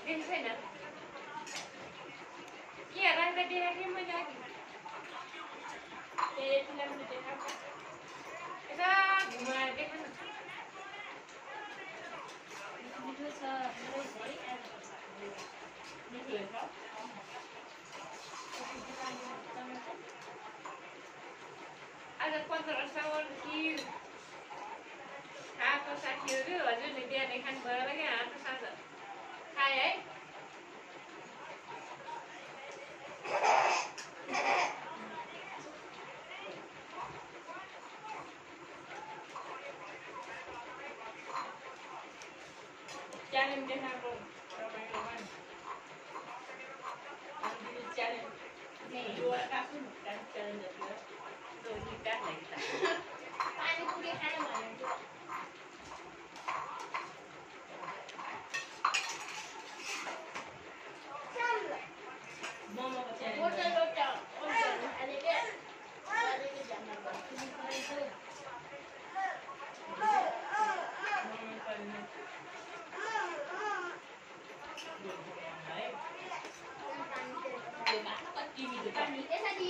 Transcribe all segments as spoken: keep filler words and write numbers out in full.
Ada पन्ध्र साउन कि खाएको साथीहरू हजुरले बिहानै खानु भयो होला क्या हात साँझ खाए है च्यालेन्ज देखाएको रमाइलो भयो च्यालेन्ज यो काट्नु च्यालेन्जतिर पानी पुरी खाने भनेको मोमोको च्यालेन्ज मोटो लोटा ओल्छ खाने के गरेको जम्मा गर्छु पानी यसरी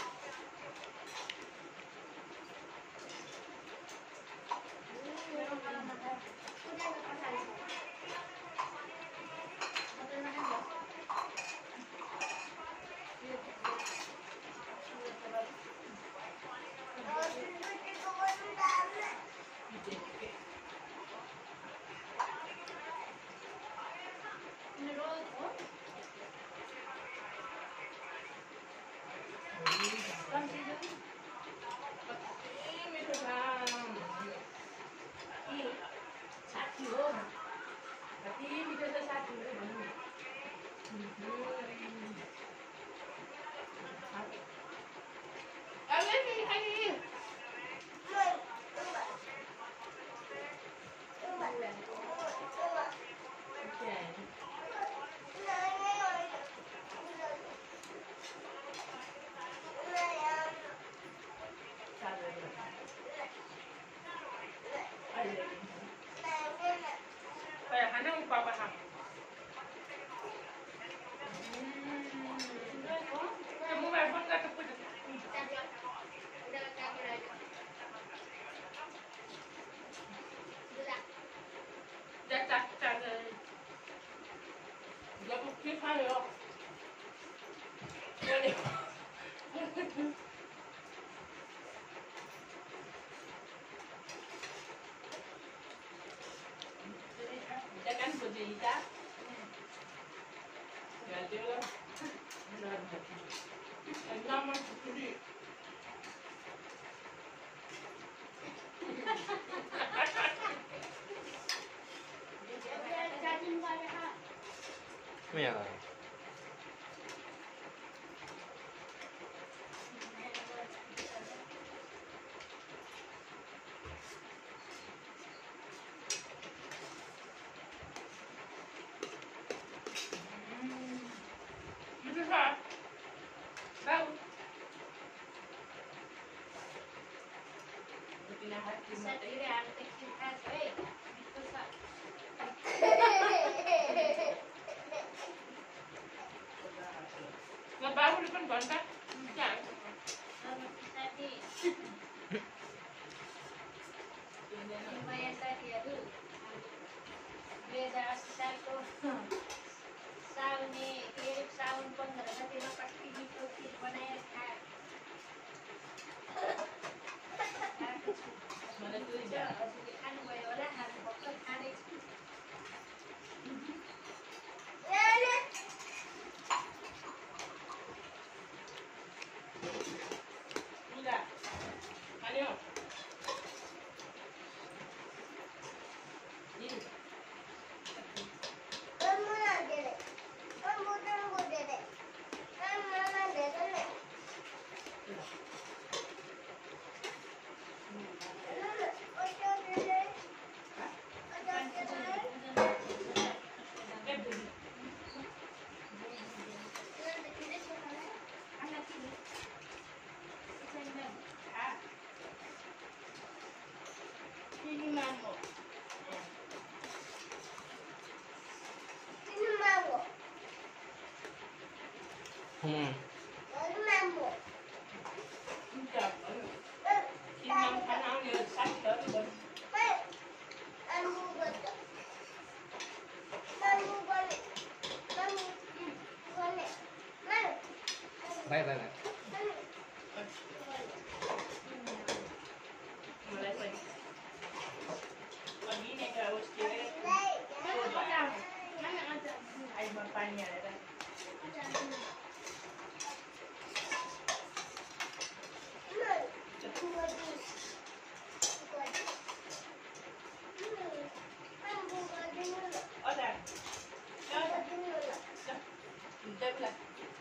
Mira. Hmm. Chọc khi năm khả năng như sách tới bên Bye bye bye. mà lại mình ở dưới này rồi chiều đây chiều có đâu ai mà phải nhà đây ở đây đó đó mình chơi là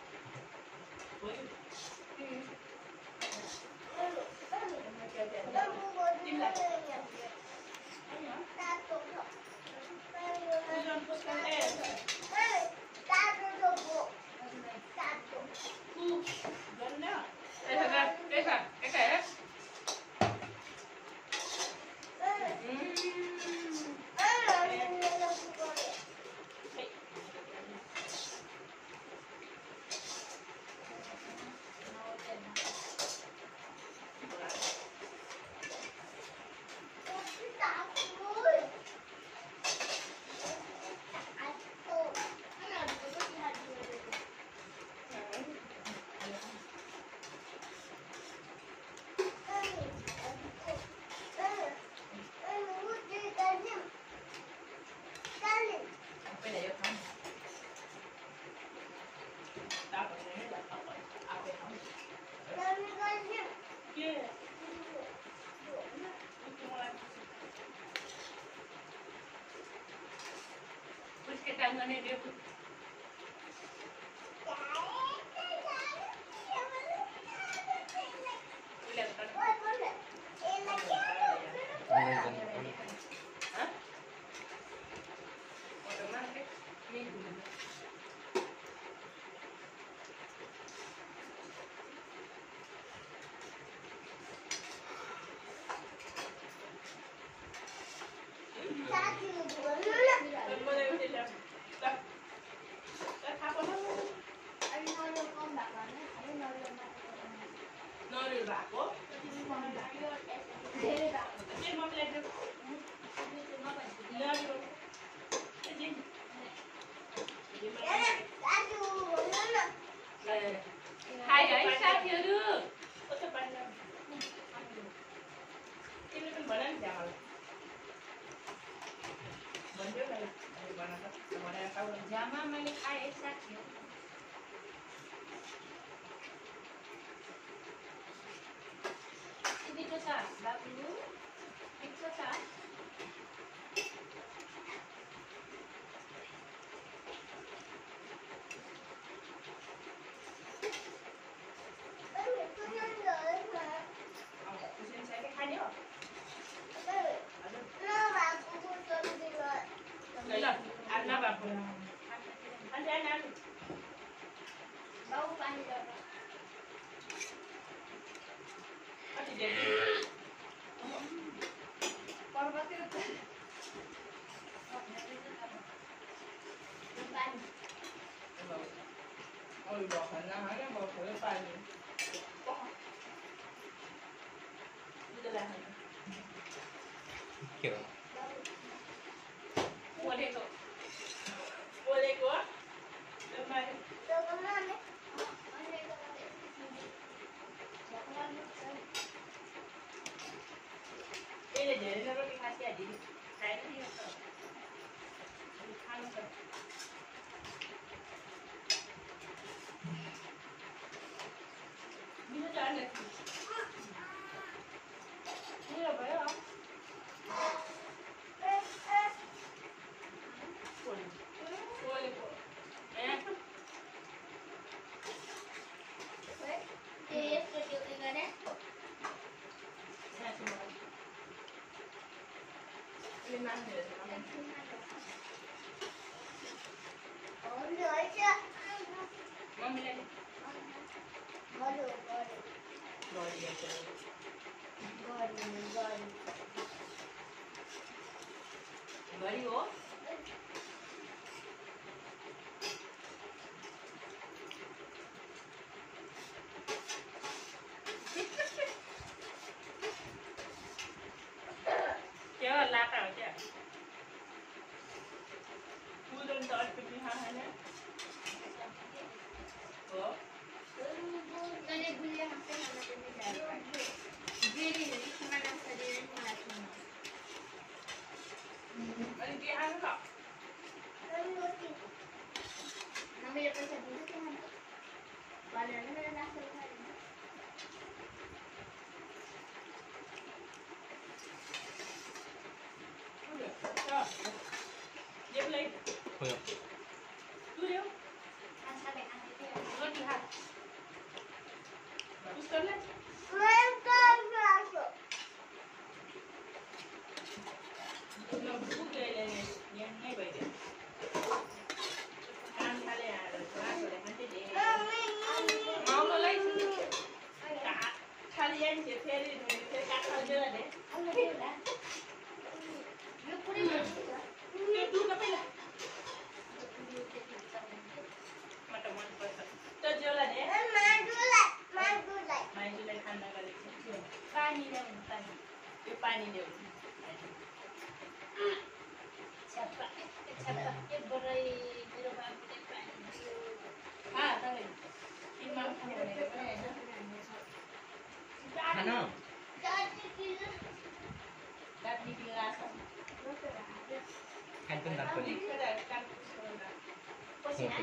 cái tăng này đi hai ấy sao chưa được ini kan badan jangan banjir lagi mana mana yang tahu jangan main air sakit ini dosa dulu itu dosa Ôi bò hình năm cái bò thử tay gì đi làm kiểu mua đây cô mua đây cô được mai đây là để nó đi khai xe đi khai nó đi khai nó đi nó cho anh này đi là phải không Garigo. पनि त अलिकति खाने हो तले गुलिया खान्छ मलाई पनि जान्छ बेरी हेरी खाना शरीर मलाई छैन अनि के खानु त हामीले पैसा दिन्छ के खान्छ बालेर मेरो नास्ता खाइन्छ Thôi Tui đâu? ăn sao để ăn cái gì Ngon thì hả? Tui sớm lên. Nó phút đây này nha, ngay vậy đi. Ăn thà lên à, rồi ăn rồi ăn cái gì? Mau nó lấy cả thà lên thì thế đi, rồi thế cả thà lên đấy. ăn cái gì đã nó cũng đi được Cái tu nó phải là. Mà tao muốn phải. Tao chưa là đấy. Mai tu lại ăn cái gì? पानी ल्याउनु पानी Cái pani đều. छप्पा छप्पा एक बरै मेरो बाबुले पानी दियो À, tao này. Im mang không này được cái này nữa. Ăn không? Đặt đi đi ra xong. Ăn cơm đặt vào đi. Cái này cắt rồi là. Ok.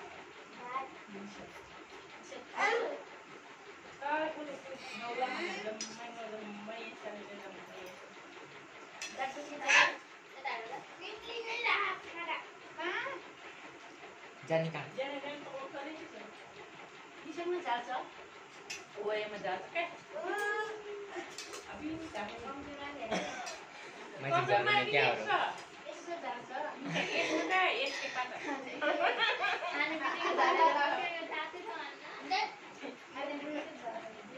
Ờ, cái này nấu là mình làm mấy người làm mấy sao để làm mấy. đặt cái gì đấy đặt là cái cái này là kada hả Jangan kan? Giờ này đang có cái gì chứ? đi xem nó giá cho Ôi mà giờ cái. Abi tak không đưa ra để Mai juga mai ni kau. cái số giá cho Ini sudah, ini cepat. ăn cái gì giá là cái giá thế thôi đấy ada dulu cái giá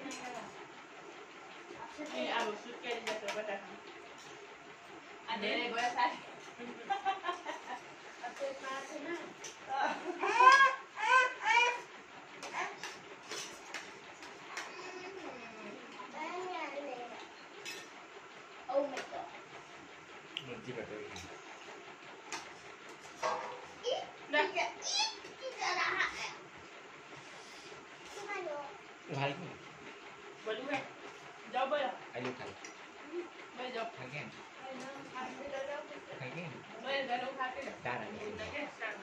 Ini abu suka di jatuh badan. Ada yang gue sari. apa apa na oh my god Mesti betul. Dah. Uhal ni. Boleh kan? Jawab ya. Ayo kan. Boleh jawab. Again. Again. Boleh dah dong hati dah. Dah dah. Okey, start.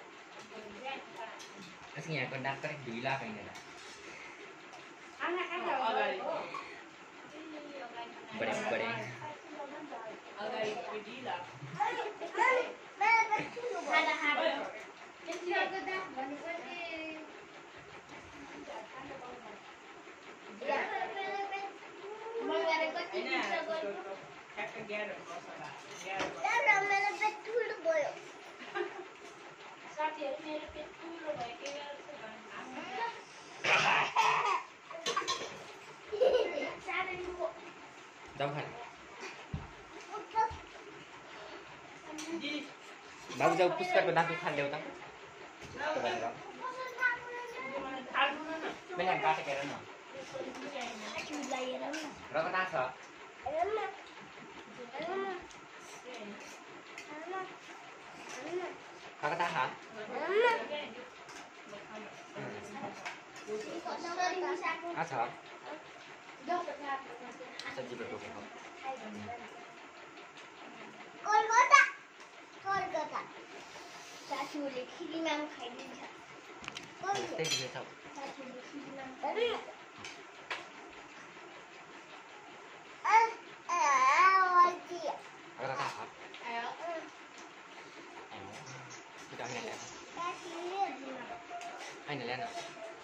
Aslinya kon dokter gila kayak ni. anak ada Agak. Bereng bereng. Agak pergi lah. ada ada kecil aku dah bani bani ya mau ada kecil Ini bisa aku bani tu. Kakak gear kau salah. Gear. साथी मेरो पेट ठुलो भएकोले Jauh kan? Di. Baru jauh puskar ko datu khal leu ta. Coba coba. Thal dulu na. Benar kata kira no. Berapa tas so? Kakak tas ha? Asa? Sabji betul kan? साथीहरूले खिरीमाम खाइदिन्छ Teh dia tahu. साथीहरूले खिरीमाम Kakak tas ha? Kita ambil leh. Ini leh no.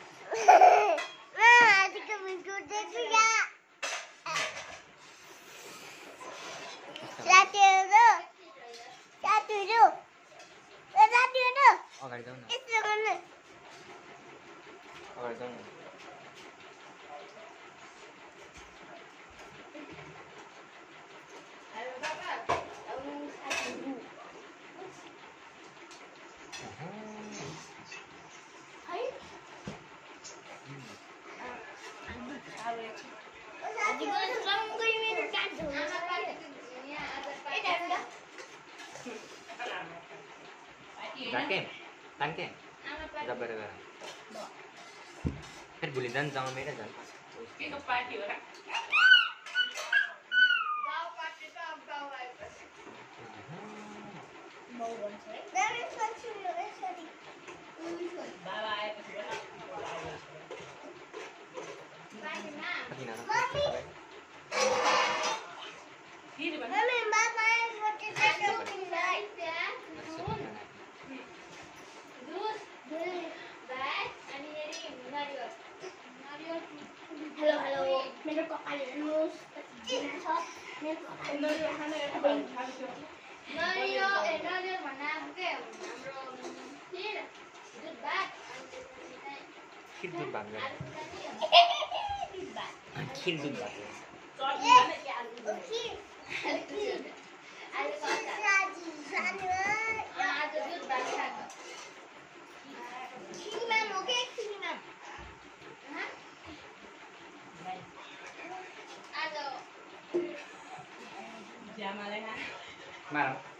Oh, gak tahu no. Oh, gak tahu no. Hãy subscribe cho kênh Ghiền Mì Gõ để không bỏ lỡ những video hấp dẫn राखेँ तान्के आमा party जबर गर फिर भुलि जान्छ जमामेर जान्छ केको party हो र गाउँ पार्टी त अब गाउँ आएपछि बाबा आएपछि पार्टीमा किन फेरि भन्छ हेलो हेलो मेरो कपाल हेर्नुहोस् कति घिन छ मेरो कपाल नरिवल खाना एउटा खानु खान्छु नरियो ए नरियो भन्दा के हाम्रो खिर दुध भात अनि त्यसपछि चाहिँ खिर दुध भात गर आलु खाने खिर दुध भात चटनी खाने कि आलु आलु कच्चा आज दुध भात खाएको आज ज्यामालाई खा मार